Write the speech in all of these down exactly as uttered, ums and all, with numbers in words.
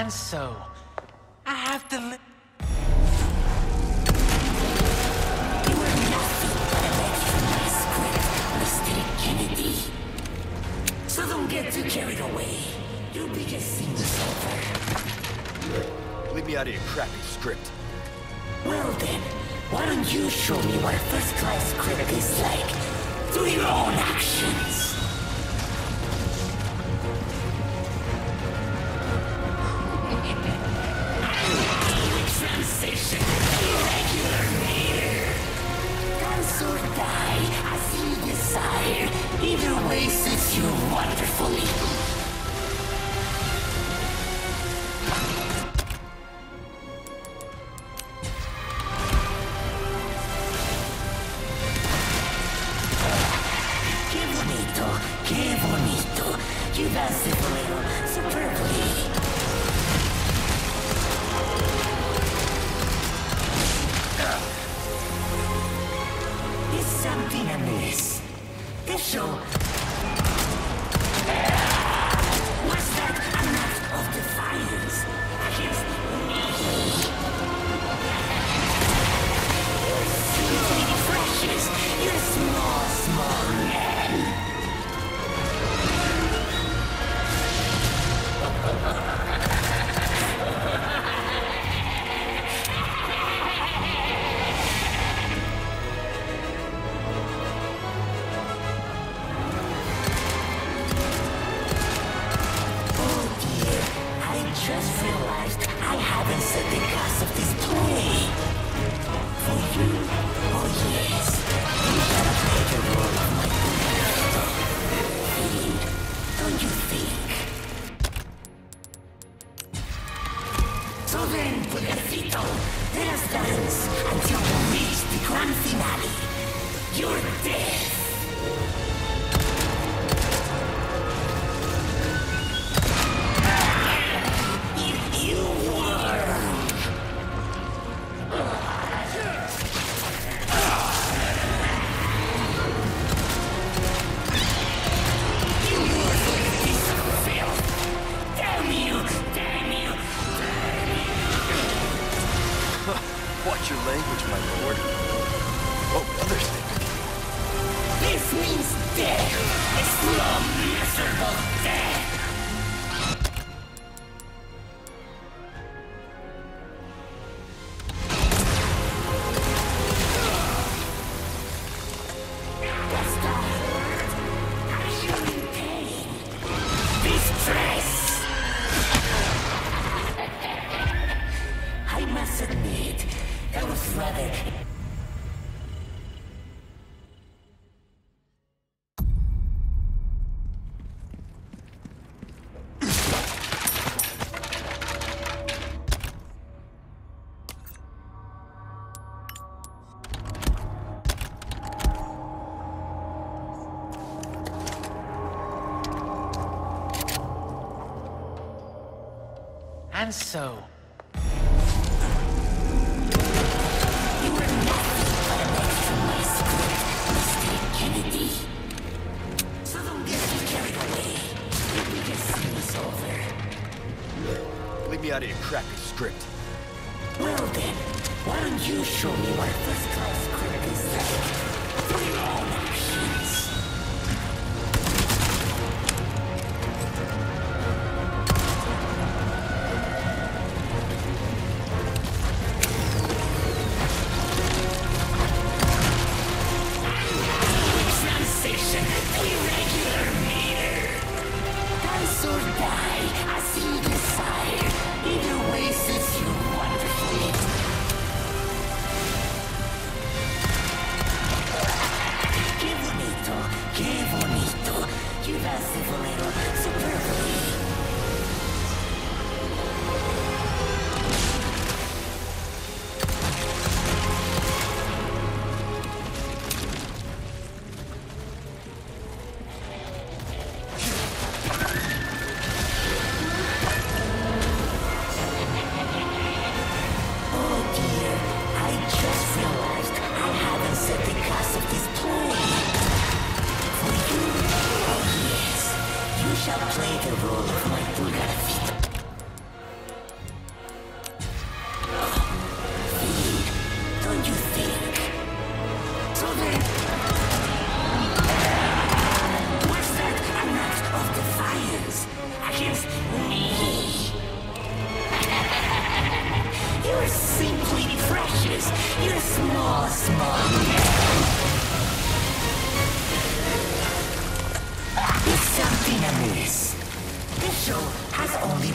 And so, I have to li- You were nothing but an extra my script, Mister Kennedy. So don't get too carried away. You'll be just seeing this over. Leave me out of your crappy script. Well then, why don't you show me what a first-class script is like through your own actions? Sensation, irregular meter. Dance or die, as you desire. Either way suits you wonderfully. Que bonito, que bonito. You dance it a little superbly. Is something amiss? The show. Was that an act of defiance against me? Your sweet flashes, your small, small man. Just realized I haven't said the cost of this play. For you, oh yes, you gotta play the role of my fiend, don't you think? So then, Pudercito, let us dance until we reach the grand finale. Your death. Watch your language, my lord. What will others think? This means death! A slow, miserable death! What's the hurt? Are you in pain? Distress! I must admit, that was rather... And so, You were nothing but an extra my script, Mister Kennedy. So don't get too carried away. You'll be just seeing this over. Leave me out of your crappy script. Well then, why don't you show me what a first-class script is like through your own actions? Sensation, irregular meter. Dance or die, as you desire. Either way suits you wonderfully.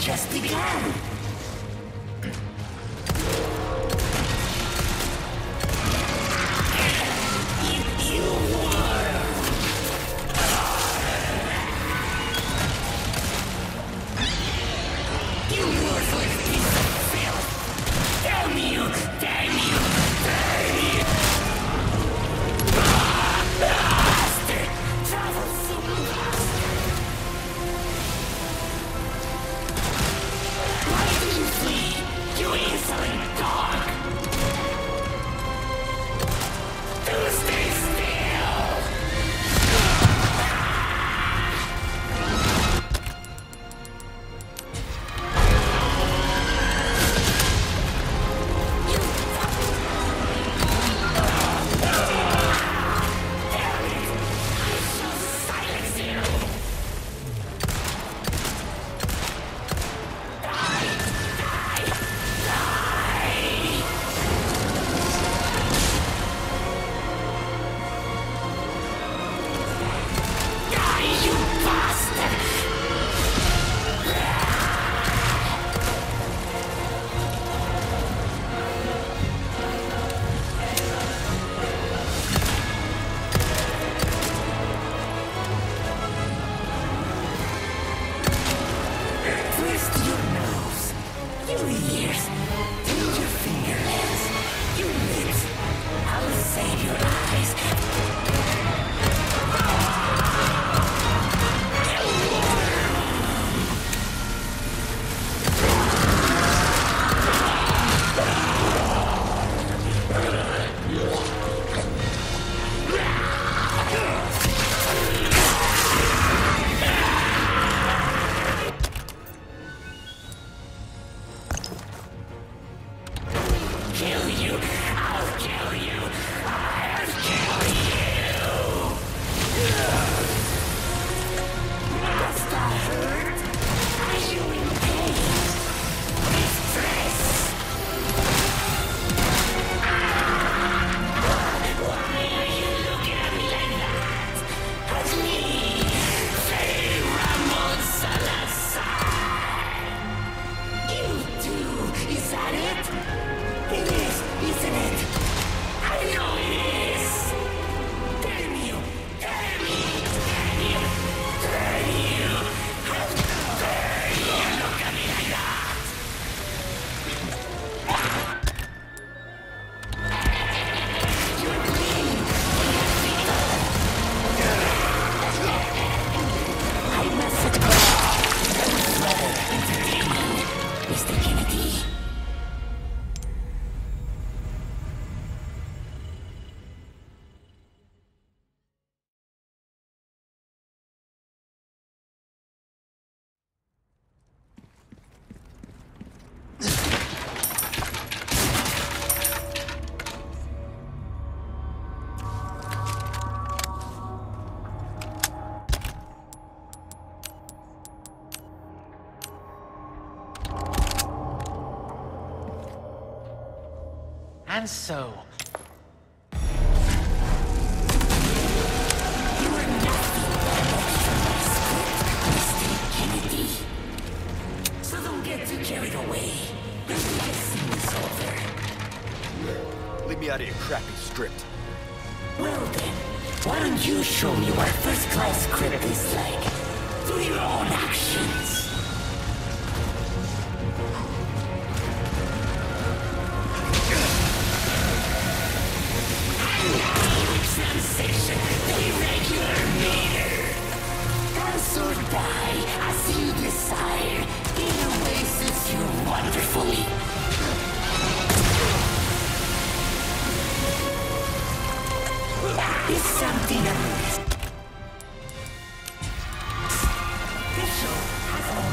just begun. And so... You are nothing but Mister Kennedy. So don't get too carried away. This scene is over. Leave me out of your crappy script. Well then, why don't you show me what first-class script is like? Through your own actions. Sensation, the irregular meter. Dance or die, as you desire, in a way suits you wonderfully. Is something amiss. This show has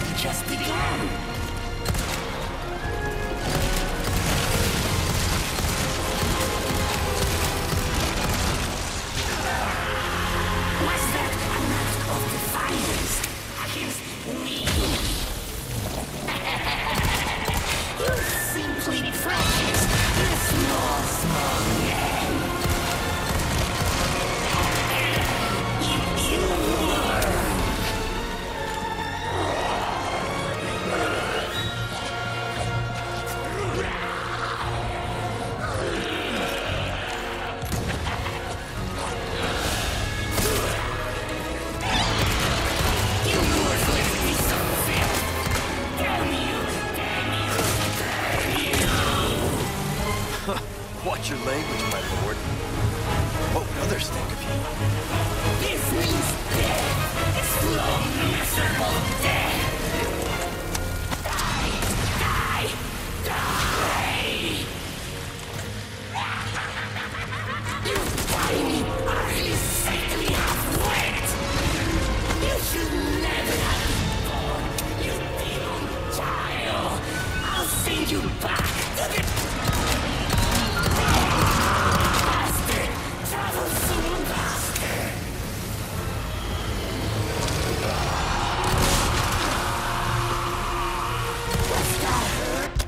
language, my lord. What would others think of you? This means death! A slow, miserable death! Die! Die! Die! You tiny, ugly, sickly half-wit! You should never have been born, you demon child! I'll send you back to the... Bastard! Travel soon, bastard! What's that hurt?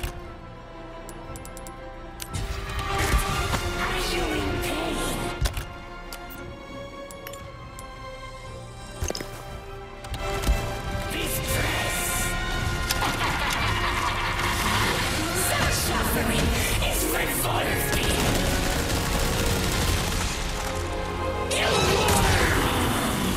Are you in pain? Distress! Such suffering is revolting! You worm!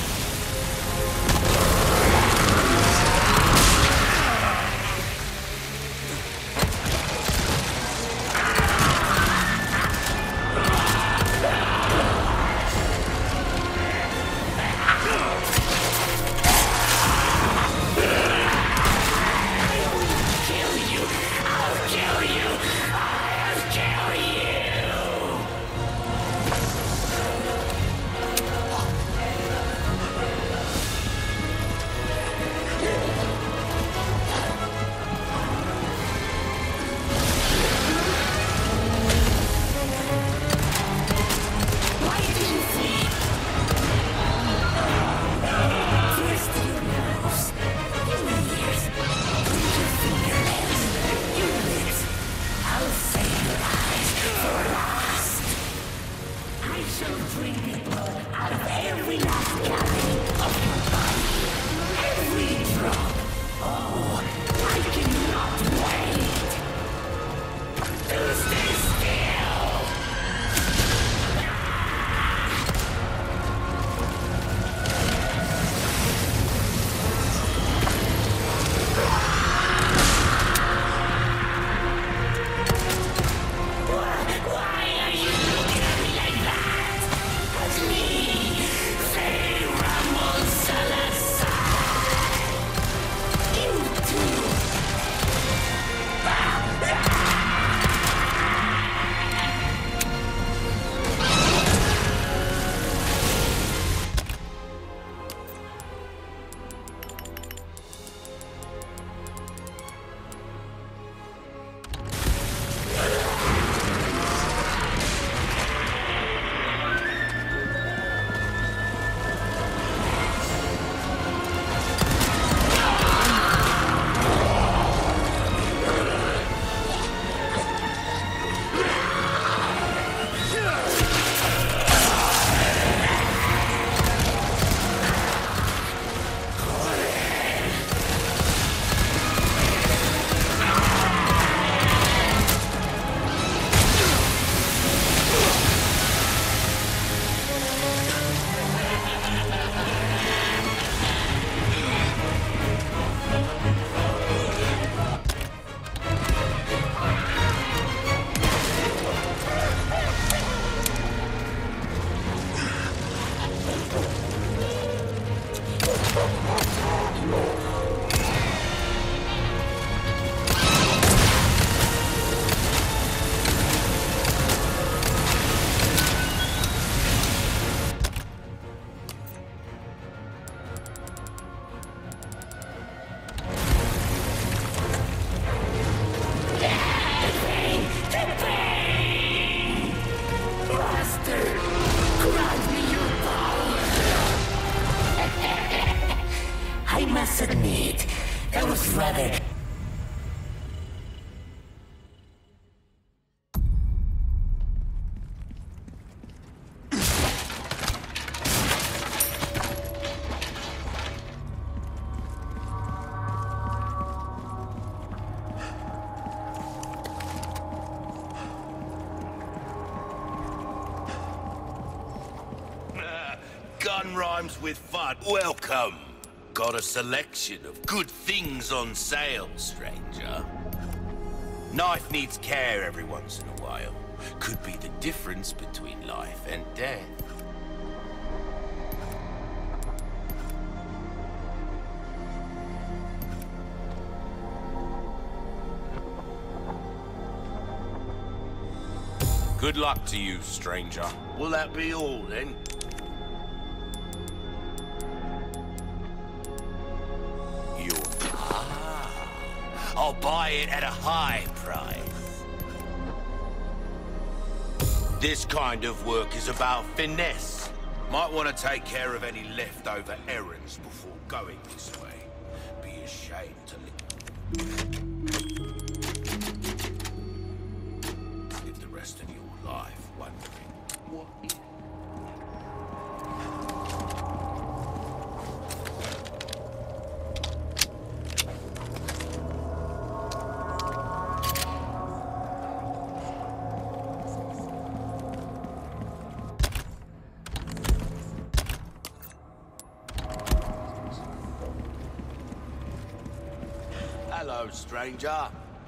Kill you! I'll kill you! I'll kill you! Why do you flee? Twist your nose, your ears, breathe your fingernails, your lips. I'll save your eyes for last. I shall drink the blood out of every last cavity of your body. Every drop. Oh, I cannot wait. To stay still. Why are you looking at me like that? It's me, Fey Ramon Salazar. You too. Bastard! Grant me your power! I must admit, that was rather... Gun rhymes with fun. Welcome. Got a selection of good things on sale, stranger. Knife needs care every once in a while. could be the difference between life and death. Good luck to you, stranger. Will that be all, then? You're... Ah, I'll buy it at a high price. This kind of work is about finesse. Might want to take care of any leftover errands before going this way. Be ashamed to live the rest of your life wondering what is... Hello, stranger.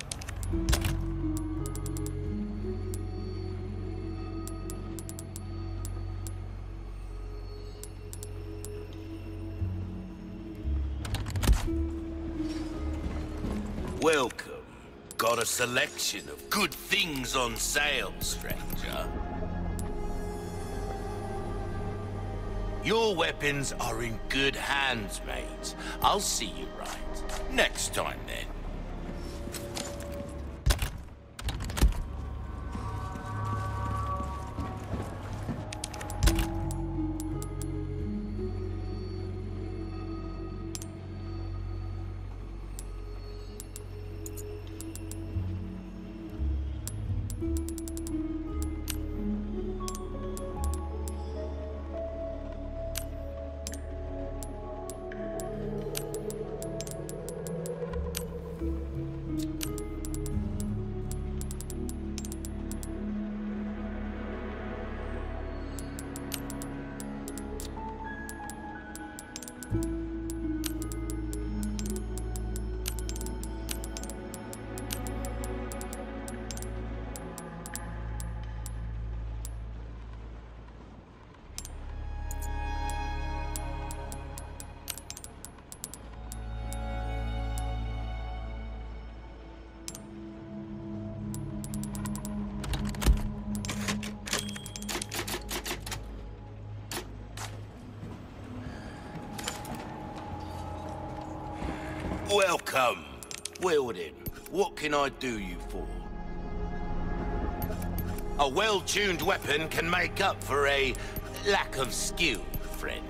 Welcome. Got a selection of good things on sale, stranger. Your weapons are in good hands, mate. I'll see you right. Next time, then. Welcome. Well then, what can I do you for? A well-tuned weapon can make up for a lack of skill, friend.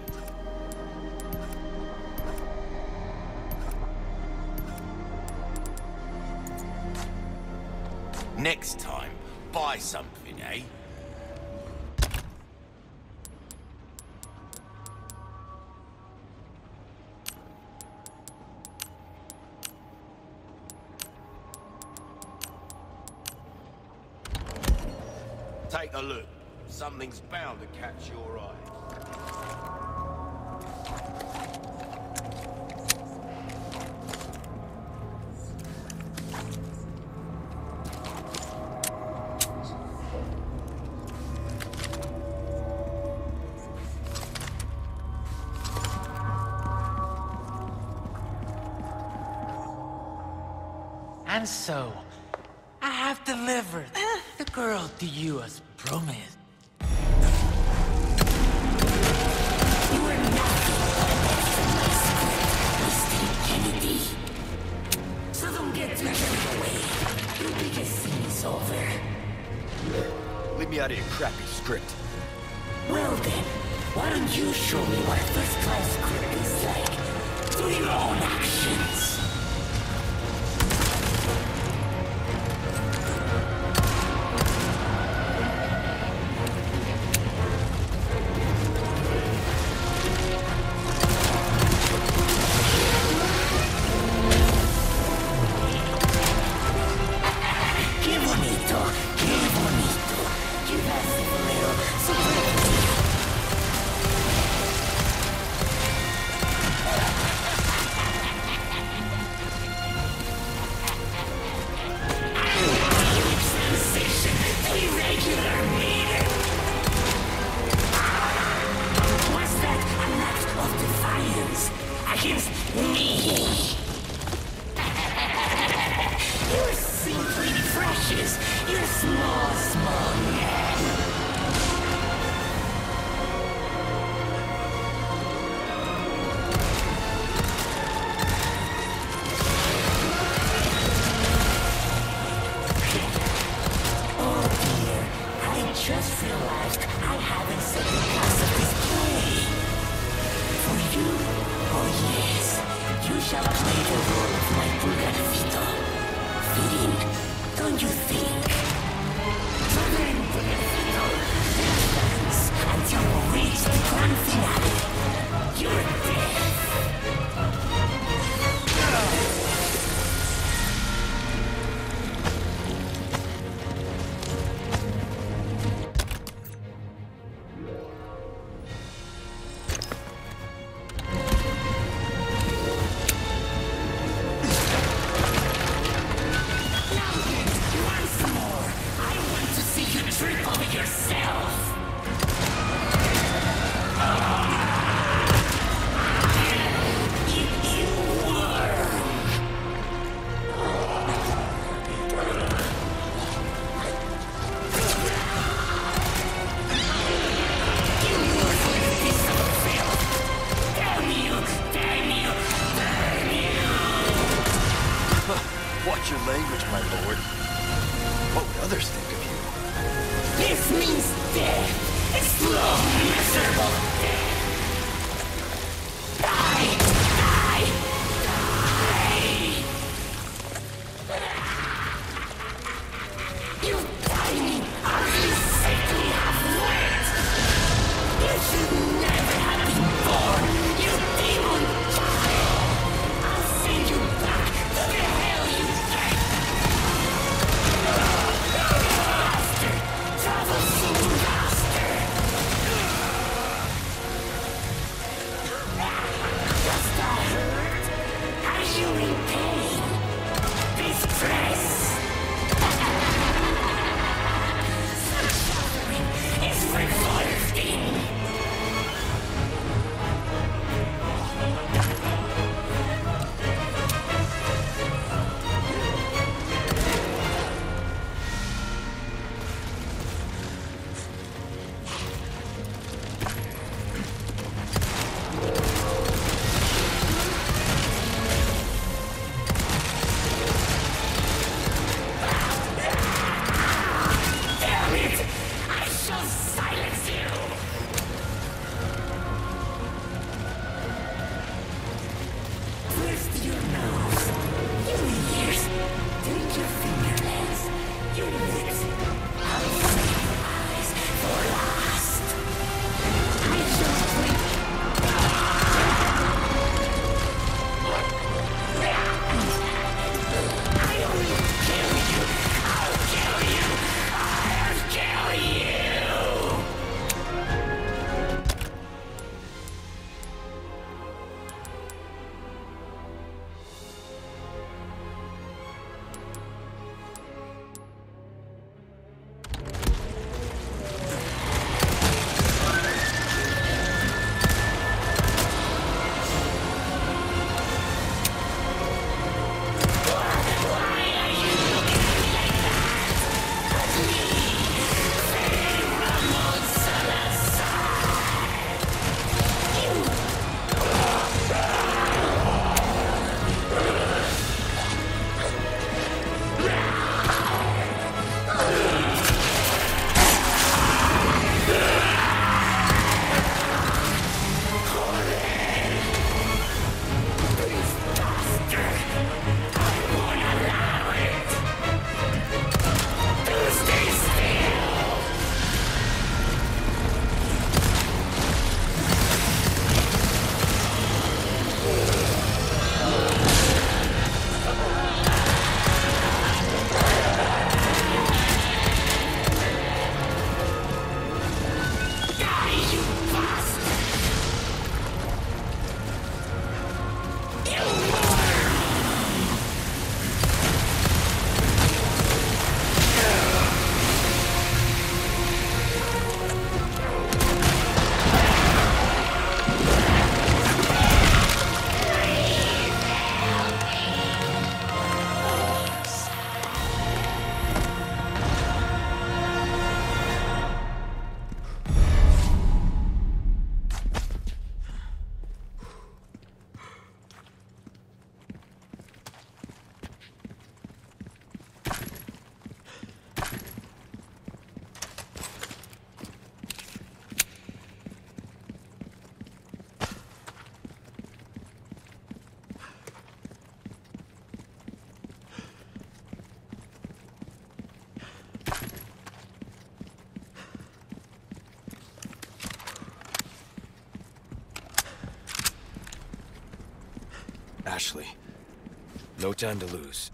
Next time, buy something, eh? Take a look. Something's bound to catch your eye. And so, I have delivered the girl to you as promised. You are nothing but a Mister Kennedy. So don't get too carried away. Your biggest scene is over. Leave me out of your crappy script. Well then, why don't you show me what a first-class script is like through your own actions? Small, small man. Oh dear, I just realized I haven't said the cost of this play. For you, oh yes, you shall play the role of my Pulgarcito. Fitting, don't you think? So then, Pulgarcito, let's dance until we reach the grand finale. Your death. Watch your language, my lord. What would others think of you? This means death. A slow, miserable death. Die! Die! Die! You tiny, ugly, sickly half-wit! You should never have been born, you demon child! I'll send you back to the hell you get! Bastard! Troublesome bastard! Ashley. No time to lose.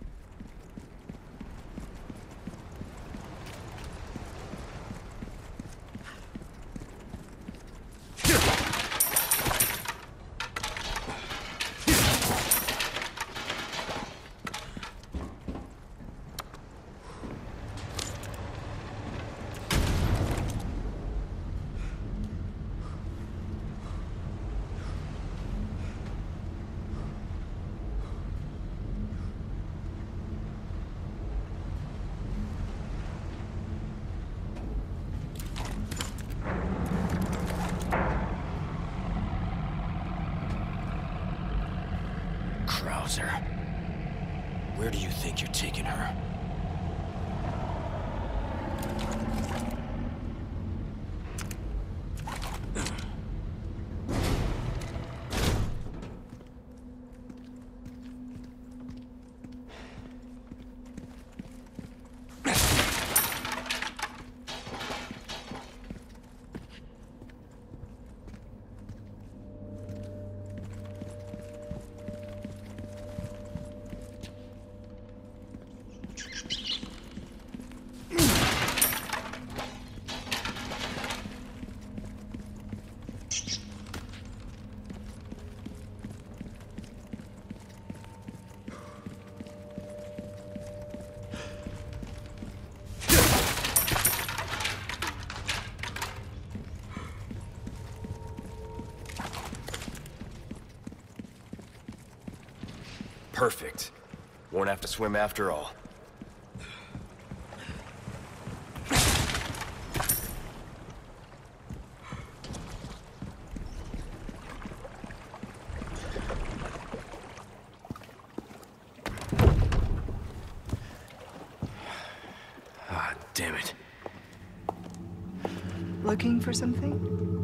Krauser. Where do you think you're taking her? Perfect. Won't have to swim after all. Ah, damn it. Looking for something?